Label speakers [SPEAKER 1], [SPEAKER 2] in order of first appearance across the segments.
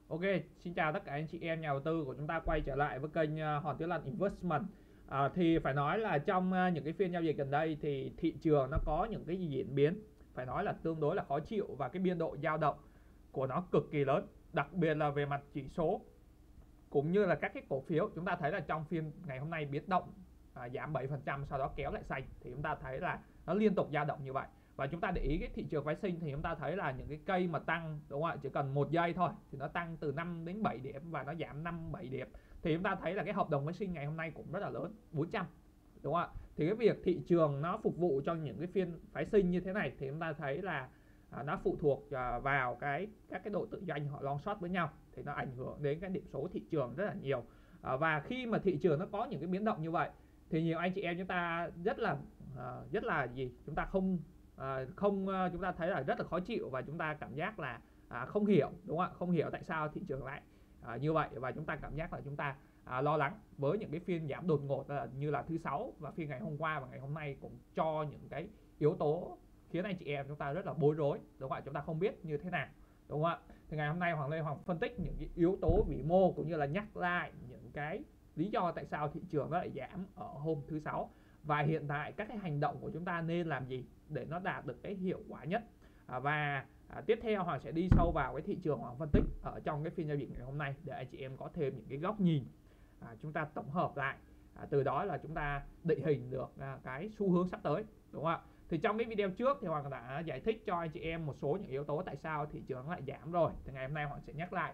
[SPEAKER 1] Ok, xin chào tất cả anh chị em nhà đầu tư của chúng ta quay trở lại với kênh Hoàng Tuấn Anh Investment. Thì phải nói là trong những cái phiên giao dịch gần đây thì thị trường nó có những cái diễn biến phải nói là tương đối là khó chịu, và cái biên độ dao động của nó cực kỳ lớn, đặc biệt là về mặt chỉ số cũng như là các cái cổ phiếu. Chúng ta thấy là trong phiên ngày hôm nay biến động giảm 7%, sau đó kéo lại xanh, thì chúng ta thấy là nó liên tục dao động như vậy. Và chúng ta để ý cái thị trường phái sinh thì chúng ta thấy là những cái cây mà tăng, đúng không ạ, chỉ cần 1 giây thôi thì nó tăng từ 5 đến 7 điểm và nó giảm 5-7 điểm. Thì chúng ta thấy là cái hợp đồng phái sinh ngày hôm nay cũng rất là lớn, 400, đúng không ạ. Thì cái việc thị trường nó phục vụ cho những cái phiên phái sinh như thế này thì chúng ta thấy là nó phụ thuộc vào các cái đội tự doanh họ long short với nhau, thì nó ảnh hưởng đến cái điểm số thị trường rất là nhiều. Và khi mà thị trường nó có những cái biến động như vậy thì nhiều anh chị em chúng ta rất là gì, chúng ta chúng ta thấy là rất là khó chịu, và chúng ta cảm giác là không hiểu, đúng không ạ, không hiểu tại sao thị trường lại như vậy, và chúng ta cảm giác là chúng ta lo lắng với những cái phiên giảm đột ngột như là thứ Sáu và phiên ngày hôm qua và ngày hôm nay, cũng cho những cái yếu tố khiến anh chị em chúng ta rất là bối rối, đúng không ạ, chúng ta không biết như thế nào, đúng không ạ. Thì ngày hôm nay Hoàng Lê Hoàng phân tích những cái yếu tố vĩ mô cũng như là nhắc lại những cái lý do tại sao thị trường nó lại giảm ở hôm thứ Sáu, và hiện tại các cái hành động của chúng ta nên làm gì để nó đạt được cái hiệu quả nhất. Tiếp theo Hoàng sẽ đi sâu vào cái thị trường, Hoàng phân tích ở trong cái phiên giao dịch ngày hôm nay để anh chị em có thêm những cái góc nhìn, chúng ta tổng hợp lại, từ đó là chúng ta định hình được cái xu hướng sắp tới, đúng không ạ. Thì trong cái video trước thì Hoàng đã giải thích cho anh chị em một số những yếu tố tại sao thị trường lại giảm rồi, thì ngày hôm nay Hoàng sẽ nhắc lại.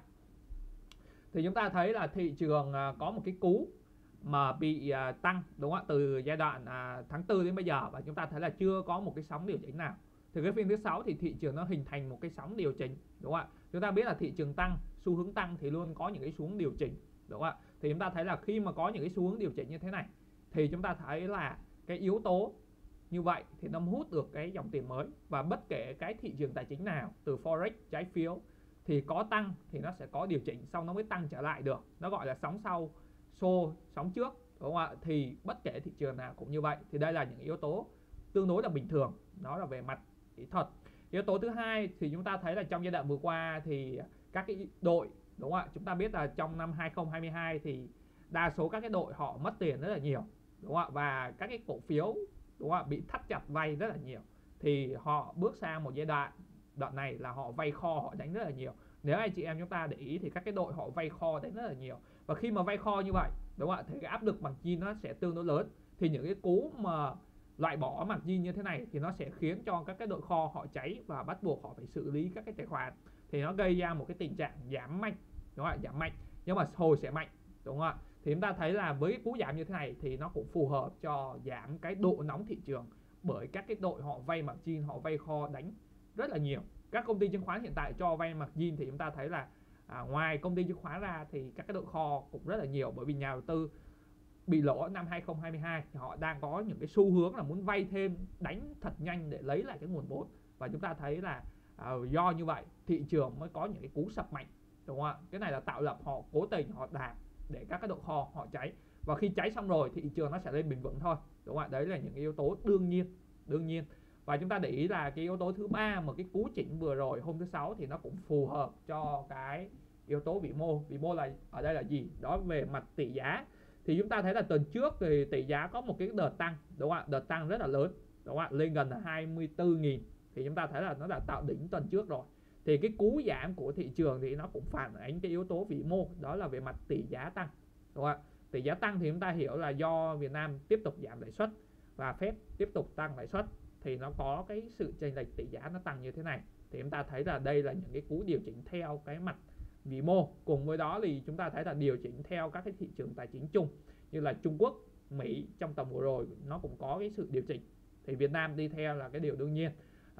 [SPEAKER 1] Thì chúng ta thấy là thị trường có một cái cú mà bị tăng, đúng không ạ, từ giai đoạn tháng 4 đến bây giờ, và chúng ta thấy là chưa có một cái sóng điều chỉnh nào. Thì cái phiên thứ Sáu thì thị trường nó hình thành một cái sóng điều chỉnh, đúng không ạ. Chúng ta biết là thị trường tăng, xu hướng tăng thì luôn có những cái xu hướng điều chỉnh, đúng không ạ. Thì chúng ta thấy là khi mà có những cái xu hướng điều chỉnh như thế này thì chúng ta thấy là cái yếu tố như vậy thì nó hút được cái dòng tiền mới, và bất kể cái thị trường tài chính nào, từ forex, trái phiếu, thì có tăng thì nó sẽ có điều chỉnh xong nó mới tăng trở lại được, nó gọi là sóng sau xô sóng trước, đúng không ạ. Thì bất kể thị trường nào cũng như vậy, thì đây là những yếu tố tương đối là bình thường, nó là về mặt kỹ thuật. Yếu tố thứ hai thì chúng ta thấy là trong giai đoạn vừa qua thì các cái đội, đúng không ạ, chúng ta biết là trong năm 2022 thì đa số các cái đội họ mất tiền rất là nhiều, đúng không ạ, và các cái cổ phiếu, đúng không ạ, bị thắt chặt vay rất là nhiều, thì họ bước sang một giai đoạn này là họ vay kho, họ đánh rất là nhiều. Nếu anh chị em chúng ta để ý thì các cái đội họ vay kho đánh rất là nhiều, và khi mà vay kho như vậy, đúng không ạ, thì cái áp lực margin nó sẽ tương đối lớn. Thì những cái cú mà loại bỏ margin như thế này thì nó sẽ khiến cho các cái đội kho họ cháy và bắt buộc họ phải xử lý các cái tài khoản, thì nó gây ra một cái tình trạng giảm mạnh, đúng không ạ, giảm mạnh nhưng mà hồi sẽ mạnh, đúng không ạ. Thì chúng ta thấy là với cái cú giảm như thế này thì nó cũng phù hợp cho giảm cái độ nóng thị trường, bởi các cái đội họ vay margin, họ vay kho đánh rất là nhiều. Các công ty chứng khoán hiện tại cho vay margin thì chúng ta thấy là ngoài công ty chứng khoán ra thì các cái đội kho cũng rất là nhiều, bởi vì nhà đầu tư bị lỗ năm 2022 thì họ đang có những cái xu hướng là muốn vay thêm, đánh thật nhanh để lấy lại cái nguồn vốn, và chúng ta thấy là do như vậy thị trường mới có những cái cú sập mạnh, đúng không ạ. Cái này là tạo lập, họ cố tình họ đạp để các cái đội kho họ cháy, và khi cháy xong rồi thị trường nó sẽ lên bền vững thôi, đúng không ạ. Đấy là những yếu tố đương nhiên. Và chúng ta để ý là cái yếu tố thứ ba, mà cái cú chỉnh vừa rồi hôm thứ Sáu thì nó cũng phù hợp cho cái yếu tố vĩ mô. Vĩ mô là ở đây là gì? Đó về mặt tỷ giá. Thì chúng ta thấy là tuần trước thì tỷ giá có một cái đợt tăng, đúng không ạ, đợt tăng rất là lớn, đúng không ạ, lên gần là 24.000, thì chúng ta thấy là nó đã tạo đỉnh tuần trước rồi. Thì cái cú giảm của thị trường thì nó cũng phản ánh cái yếu tố vĩ mô, đó là về mặt tỷ giá tăng, đúng không ạ. Tỷ giá tăng thì chúng ta hiểu là do Việt Nam tiếp tục giảm lãi suất và Fed tiếp tục tăng lãi suất, thì nó có cái sự chênh lệch tỷ giá nó tăng như thế này. Thì chúng ta thấy là đây là những cái cú điều chỉnh theo cái mặt vĩ mô. Cùng với đó thì chúng ta thấy là điều chỉnh theo các cái thị trường tài chính chung như là Trung Quốc, Mỹ trong tuần vừa rồi nó cũng có cái sự điều chỉnh, thì Việt Nam đi theo là cái điều đương nhiên.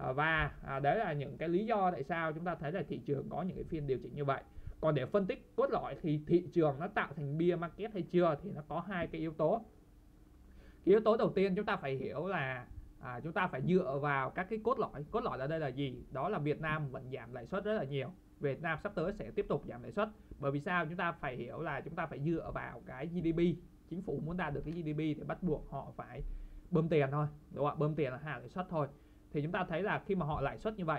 [SPEAKER 1] Đấy là những cái lý do tại sao chúng ta thấy là thị trường có những cái phiên điều chỉnh như vậy. Còn để phân tích cốt lõi thì thị trường nó tạo thành bear market hay chưa, thì nó có hai cái yếu tố. Cái yếu tố đầu tiên chúng ta phải hiểu là chúng ta phải dựa vào các cái cốt lõi. Cốt lõi ở đây là gì? Đó là Việt Nam vẫn giảm lãi suất rất là nhiều, Việt Nam sắp tới sẽ tiếp tục giảm lãi suất. Bởi vì sao? Chúng ta phải hiểu là chúng ta phải dựa vào cái GDP. Chính phủ muốn đạt được cái GDP thì bắt buộc họ phải bơm tiền thôi, đúng không ạ? Bơm tiền là hạ lãi suất thôi. Thì chúng ta thấy là khi mà họ lãi suất như vậy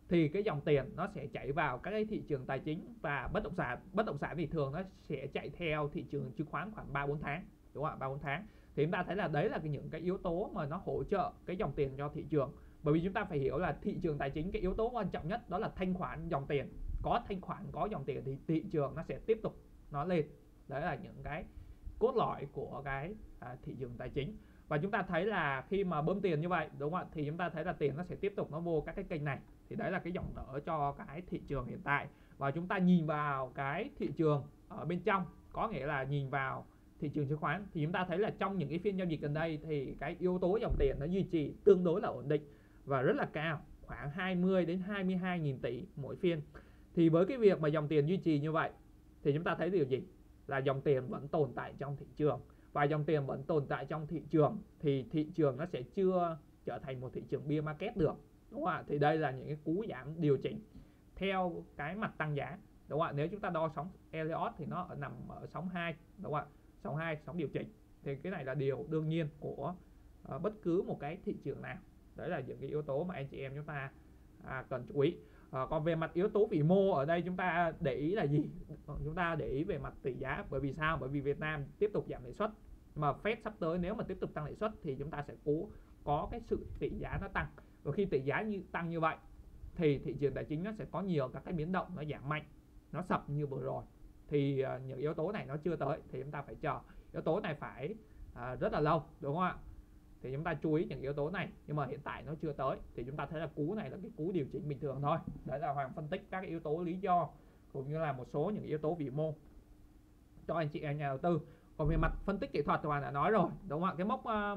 [SPEAKER 1] thì cái dòng tiền nó sẽ chảy vào các cái thị trường tài chính và bất động sản thì thường nó sẽ chạy theo thị trường chứng khoán khoảng 3-4 tháng, đúng không ạ? 3-4 tháng thì chúng ta thấy là đấy là những cái yếu tố mà nó hỗ trợ cái dòng tiền cho thị trường. Bởi vì chúng ta phải hiểu là thị trường tài chính, cái yếu tố quan trọng nhất đó là thanh khoản dòng tiền. Có thanh khoản, có dòng tiền thì thị trường nó sẽ tiếp tục nó lên. Đấy là những cái cốt lõi của cái thị trường tài chính. Và chúng ta thấy là khi mà bơm tiền như vậy, đúng không ạ, thì chúng ta thấy là tiền nó sẽ tiếp tục nó vô các cái kênh này. Thì đấy là cái dòng đỡ cho cái thị trường hiện tại. Và chúng ta nhìn vào cái thị trường ở bên trong, có nghĩa là nhìn vào thị trường chứng khoán, thì chúng ta thấy là trong những cái phiên giao dịch gần đây thì cái yếu tố dòng tiền nó duy trì tương đối là ổn định và rất là cao, khoảng 20 đến 22 nghìn tỷ mỗi phiên. Thì với cái việc mà dòng tiền duy trì như vậy thì chúng ta thấy điều gì? Là dòng tiền vẫn tồn tại trong thị trường. Và dòng tiền vẫn tồn tại trong thị trường thì thị trường nó sẽ chưa trở thành một thị trường bear market được, đúng không ạ? Thì đây là những cái cú giảm điều chỉnh theo cái mặt tăng giá, đúng không ạ? Nếu chúng ta đo sóng Elliott thì nó nằm ở sóng 2, đúng không ạ? Sóng 2, sóng điều chỉnh. Thì cái này là điều đương nhiên của bất cứ một cái thị trường nào. Đấy là những cái yếu tố mà anh chị em chúng ta cần chú ý. Còn về mặt yếu tố vĩ mô ở đây chúng ta để ý là gì? Chúng ta để ý về mặt tỷ giá. Bởi vì sao? Bởi vì Việt Nam tiếp tục giảm lãi suất, mà Fed sắp tới nếu mà tiếp tục tăng lãi suất thì chúng ta sẽ có cái sự tỷ giá nó tăng. Và khi tỷ giá tăng như vậy thì thị trường tài chính nó sẽ có nhiều các cái biến động, nó giảm mạnh, nó sập như vừa rồi. Thì những yếu tố này nó chưa tới thì chúng ta phải chờ. Yếu tố này phải rất là lâu, đúng không ạ? Thì chúng ta chú ý những yếu tố này, nhưng mà hiện tại nó chưa tới thì chúng ta thấy là cú này là cái cú điều chỉnh bình thường thôi. Đấy là Hoàng phân tích các yếu tố lý do cũng như là một số những yếu tố vĩ mô cho anh chị em nhà đầu tư. Còn về mặt phân tích kỹ thuật thì Hoàng đã nói rồi, đúng không ạ? Cái mốc mà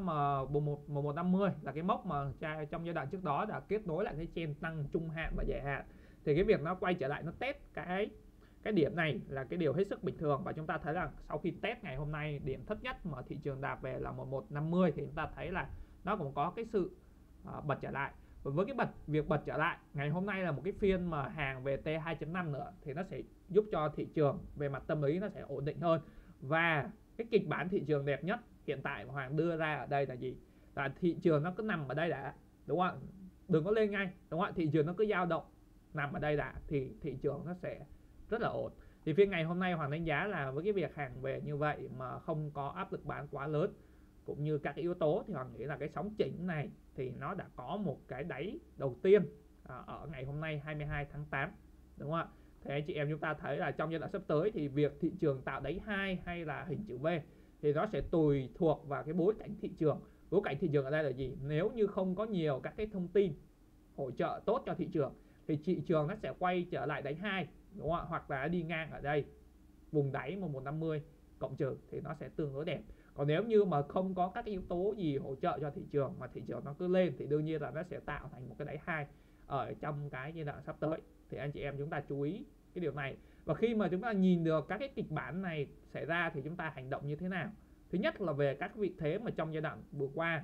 [SPEAKER 1] 1150 là cái mốc mà trong giai đoạn trước đó đã kết nối lại cái trend tăng trung hạn và dài hạn. Thì cái việc nó quay trở lại nó test cái điểm này là cái điều hết sức bình thường. Và chúng ta thấy là sau khi test ngày hôm nay điểm thấp nhất mà thị trường đạp về là 1150 thì chúng ta thấy là nó cũng có cái sự bật trở lại. Và với cái việc bật trở lại ngày hôm nay là một cái phiên mà hàng về T2.5 nữa thì nó sẽ giúp cho thị trường về mặt tâm lý nó sẽ ổn định hơn. Và cái kịch bản thị trường đẹp nhất hiện tại mà Hoàng đưa ra ở đây là gì? Là thị trường nó cứ nằm ở đây đã, đúng không ạ? Đừng có lên ngay, đúng không ạ? Thị trường nó cứ dao động nằm ở đây đã thì thị trường nó sẽ rất là ổn. Thì phiên ngày hôm nay Hoàng đánh giá là với cái việc hàng về như vậy mà không có áp lực bán quá lớn cũng như các cái yếu tố thì Hoàng nghĩ là cái sóng chỉnh này thì nó đã có một cái đáy đầu tiên ở ngày hôm nay 22 tháng 8, đúng không ạ? Thì anh chị em chúng ta thấy là trong giai đoạn sắp tới thì việc thị trường tạo đáy 2 hay là hình chữ V thì nó sẽ tùy thuộc vào cái bối cảnh thị trường. Bối cảnh thị trường ở đây là gì? Nếu như không có nhiều các cái thông tin hỗ trợ tốt cho thị trường thì thị trường nó sẽ quay trở lại đáy 2, đúng không ạ? Hoặc là đi ngang ở đây vùng đáy 1150 cộng trừ thì nó sẽ tương đối đẹp. Còn nếu như mà không có các yếu tố gì hỗ trợ cho thị trường mà thị trường nó cứ lên thì đương nhiên là nó sẽ tạo thành một cái đáy 2 ở trong cái giai đoạn sắp tới. Thì anh chị em chúng ta chú ý cái điều này. Và khi mà chúng ta nhìn được các cái kịch bản này xảy ra thì chúng ta hành động như thế nào? Thứ nhất là về các vị thế mà trong giai đoạn vừa qua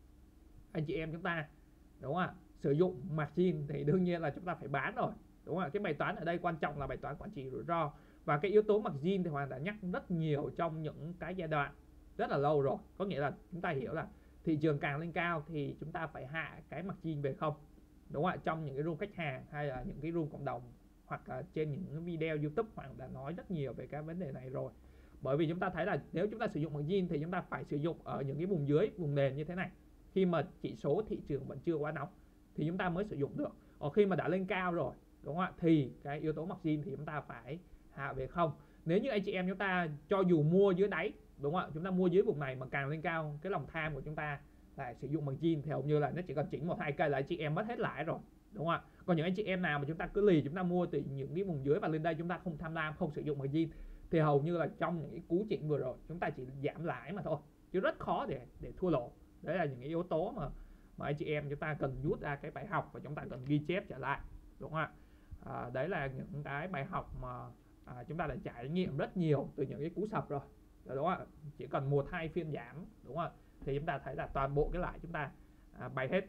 [SPEAKER 1] anh chị em chúng ta, đúng không ạ, sử dụng margin thì đương nhiên là chúng ta phải bán rồi, đúng không ạ? Cái bài toán ở đây quan trọng là bài toán quản trị rủi ro. Và cái yếu tố margin thì Hoàng đã nhắc rất nhiều trong những cái giai đoạn rất là lâu rồi. Có nghĩa là chúng ta hiểu là thị trường càng lên cao thì chúng ta phải hạ cái margin về không, đúng không ạ? Trong những cái room khách hàng hay là những cái room cộng đồng hoặc là trên những video YouTube Hoàng đã nói rất nhiều về cái vấn đề này rồi. Bởi vì chúng ta thấy là nếu chúng ta sử dụng margin thì chúng ta phải sử dụng ở những cái vùng dưới, vùng nền như thế này. Khi mà chỉ số thị trường vẫn chưa quá nóng thì chúng ta mới sử dụng được. Ở khi mà đã lên cao rồi, đúng không ạ, thì cái yếu tố margin thì chúng ta phải hạ về không. Nếu như anh chị em chúng ta cho dù mua dưới đáy, đúng không ạ, chúng ta mua dưới vùng này mà càng lên cao cái lòng tham của chúng ta lại sử dụng margin thì hầu như là nó chỉ cần chỉnh 1-2 cây là anh chị em mất hết lãi rồi, đúng không ạ? Còn những anh chị em nào mà chúng ta cứ lì chúng ta mua từ những cái vùng dưới và lên đây chúng ta không tham lam, không sử dụng margin thì hầu như là trong những cái cú chỉnh vừa rồi chúng ta chỉ giảm lãi mà thôi, chứ rất khó để thua lỗ. Đấy là những cái yếu tố mà anh chị em chúng ta cần rút ra cái bài học và chúng ta cần ghi chép trở lại, đúng không ạ? Đấy là những cái bài học mà chúng ta đã trải nghiệm rất nhiều từ những cái cú sập rồi, đúng không ạ? Chỉ cần 1-2 phiên giảm, đúng không ạ, thì chúng ta thấy là toàn bộ cái lãi chúng ta bay hết.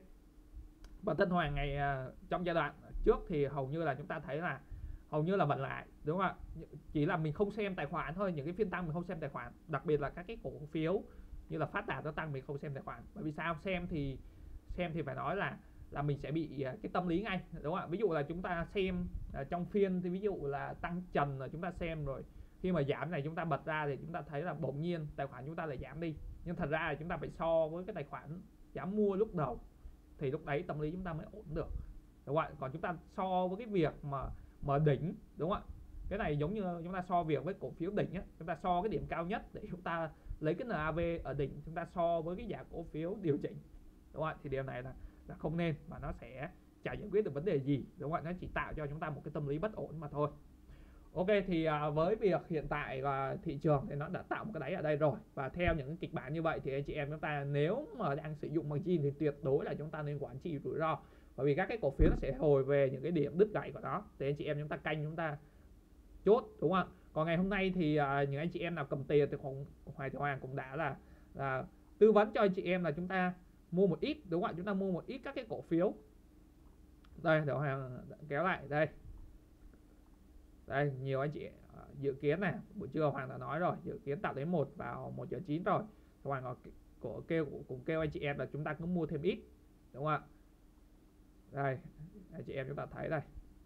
[SPEAKER 1] Và Tân Hoàng ngày trong giai đoạn trước thì hầu như là chúng ta thấy là hầu như là vận lại, đúng không ạ? Chỉ là mình không xem tài khoản thôi, những cái phiên tăng mình không xem tài khoản, đặc biệt là các cái cổ phiếu như là Phát Đạt nó tăng mình không xem tài khoản. Bởi vì sao? Xem thì phải nói là là mình sẽ bị cái tâm lý ngay, đúng không ạ? Ví dụ là chúng ta xem trong phiên thì ví dụ là tăng trần là chúng ta xem rồi, khi mà giảm này chúng ta bật ra thì chúng ta thấy là bỗng nhiên tài khoản chúng ta lại giảm đi, nhưng thật ra là chúng ta phải so với cái tài khoản giảm mua lúc đầu thì lúc đấy tâm lý chúng ta mới ổn được, đúng không ạ? Còn chúng ta so với cái việc mà đỉnh, đúng không ạ? Cái này giống như chúng ta so việc với cổ phiếu đỉnh á, chúng ta so cái điểm cao nhất để chúng ta lấy cái NAV ở đỉnh, chúng ta so với cái giá cổ phiếu điều chỉnh, đúng không ạ? Thì điều này là không nên, và nó sẽ chả giải quyết được vấn đề gì, đúng không ạ? Nó chỉ tạo cho chúng ta một cái tâm lý bất ổn mà thôi. Ok, thì với việc hiện tại là thị trường thì nó đã tạo một cái đáy ở đây rồi, và theo những kịch bản như vậy thì anh chị em chúng ta nếu mà đang sử dụng margin thì tuyệt đối là chúng ta nên quản trị rủi ro, bởi vì các cái cổ phiếu nó sẽ hồi về những cái điểm đứt gãy của nó, thì anh chị em chúng ta canh, chúng ta chốt, đúng không ạ? Còn ngày hôm nay thì những anh chị em nào cầm tiền thì Hoài Thị Hoàng cũng đã là tư vấn cho anh chị em là chúng ta mua một ít, đúng không ạ? Chúng ta mua một ít các cái cổ phiếu. Đây, để Hoàng kéo lại đây. Đây, nhiều anh chị dự kiến này, buổi trưa Hoàng đã nói rồi, dự kiến tạo đến 1 vào 1 giờ 9 rồi. Hoàng cũng kêu anh chị em là chúng ta cứ mua thêm ít, đúng không ạ? Đây, anh chị em chúng ta thấy đây.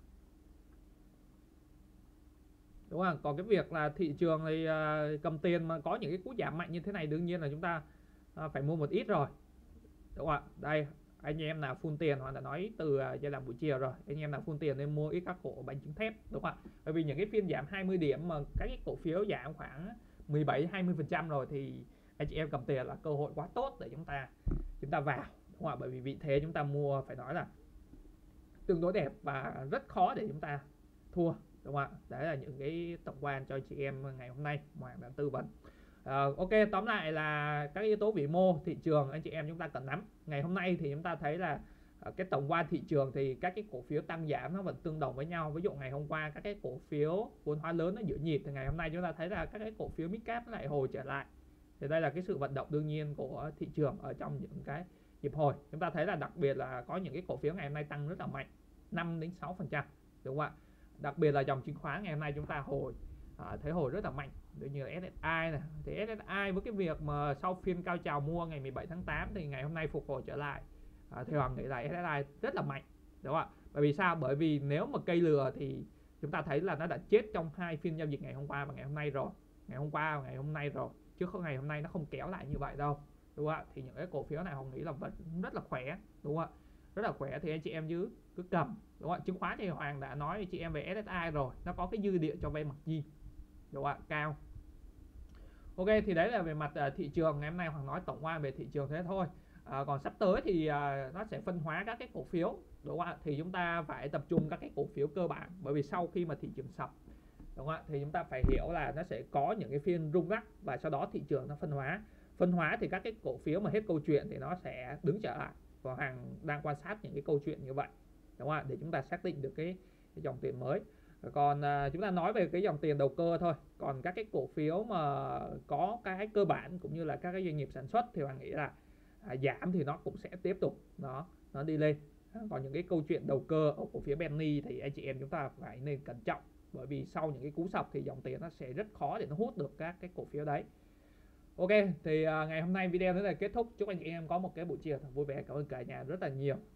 [SPEAKER 1] Đúng không? Còn cái việc là thị trường thì cầm tiền mà có những cái cú giảm mạnh như thế này, đương nhiên là chúng ta phải mua một ít rồi, đúng không ạ? Đây, anh em nào full tiền, Hoàng đã nói từ giai đoạn buổi chiều rồi, anh em nào full tiền nên mua ít các cổ bánh trứng thép, đúng không ạ? Bởi vì những cái phiên giảm 20 điểm mà các cái cổ phiếu giảm khoảng 17-20% rồi thì anh chị em cầm tiền là cơ hội quá tốt để chúng ta vào, đúng không ạ? Bởi vì vị thế chúng ta mua phải nói là tương đối đẹp và rất khó để chúng ta thua, đúng không ạ? Đấy là những cái tổng quan cho chị em ngày hôm nay Hoàng đã tư vấn. Ok, tóm lại là các yếu tố vĩ mô thị trường anh chị em chúng ta cần nắm. Ngày hôm nay thì chúng ta thấy là cái tổng quan thị trường thì các cái cổ phiếu tăng giảm nó vẫn tương đồng với nhau. Ví dụ ngày hôm qua các cái cổ phiếu vốn hóa lớn nó giữ nhịp, thì ngày hôm nay chúng ta thấy là các cái cổ phiếu midcap lại hồi trở lại. Thì đây là cái sự vận động đương nhiên của thị trường ở trong những cái nhịp hồi. Chúng ta thấy là đặc biệt là có những cái cổ phiếu ngày hôm nay tăng rất là mạnh, 5-6%, đúng không ạ? Đặc biệt là dòng chứng khoán ngày hôm nay chúng ta thấy hồi rất là mạnh,ដូចnhư là SSI này. Thì SSI với cái việc mà sau phiên cao trào mua ngày 17 tháng 8 thì ngày hôm nay phục hồi trở lại, thì Hoàng nghĩ là SSI rất là mạnh, đúng không ạ? Bởi vì sao? Bởi vì nếu mà cây lừa thì chúng ta thấy là nó đã chết trong 2 phiên giao dịch ngày hôm qua và ngày hôm nay rồi, ngày hôm qua và ngày hôm nay rồi, chứ không ngày hôm nay nó không kéo lại như vậy đâu, đúng không ạ? Thì những cái cổ phiếu này Hoàng nghĩ là vẫn rất là khỏe, đúng không ạ? Rất là khỏe, thì anh chị em cứ cầm, đúng không ạ? Chứng khoán thì Hoàng đã nói với chị em về SSI rồi, nó có cái dư địa cho vay margin, đúng không ạ? Cao. Ok, thì đấy là về mặt thị trường. Ngày hôm nay Hoàng nói tổng quan về thị trường thế thôi. Còn sắp tới thì nó sẽ phân hóa các cái cổ phiếu, đúng không ạ? Thì chúng ta phải tập trung các cái cổ phiếu cơ bản, bởi vì sau khi mà thị trường sập, đúng không ạ, thì chúng ta phải hiểu là nó sẽ có những cái phiên rung lắc và sau đó thị trường nó phân hóa thì các cái cổ phiếu mà hết câu chuyện thì nó sẽ đứng trở lại, và Hoàng đang quan sát những cái câu chuyện như vậy, đúng không ạ, để chúng ta xác định được cái dòng tiền mới. Còn chúng ta nói về cái dòng tiền đầu cơ thôi. Còn các cái cổ phiếu mà có cái cơ bản cũng như là các cái doanh nghiệp sản xuất thì Hoàng nghĩ là giảm thì nó cũng sẽ tiếp tục nó đi lên. Còn những cái câu chuyện đầu cơ ở cổ phiếu penny thì anh chị em chúng ta phải nên cẩn trọng, bởi vì sau những cái cú sập thì dòng tiền nó sẽ rất khó để nó hút được các cái cổ phiếu đấy. Ok, thì ngày hôm nay video đến đây kết thúc. Chúc anh chị em có một cái buổi chiều thật vui vẻ. Cảm ơn cả nhà rất là nhiều.